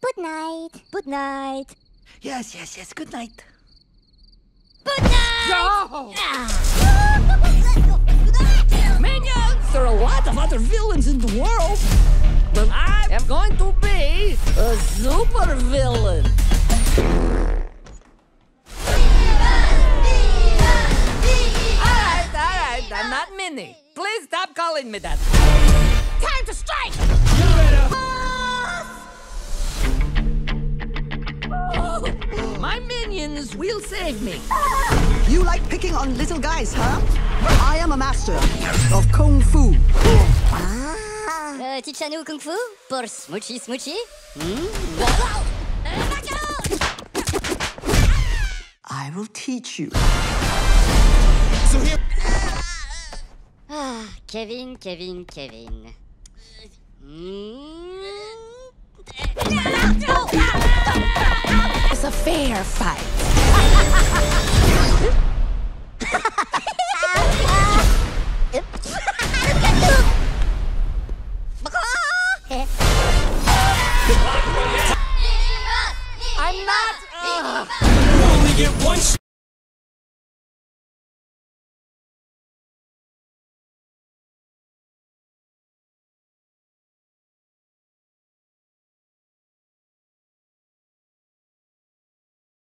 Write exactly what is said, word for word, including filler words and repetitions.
Good night. Good night. Yes, yes, yes. Good night. Good night! No! Minions! There are a lot of other villains in the world, but I am going to be a supervillain. Alright, alright, I'm not Minnie. Please stop calling me that. Time to strike! My minions will save me. You like picking on little guys, huh? I am a master of Kung Fu. Euh, teach-nous Kung Fu pour Smoochy Smoochy? I will teach you. So here. Ah, Kevin, Kevin, Kevin. It's a fair fight. I'm not. Uh... You only get one.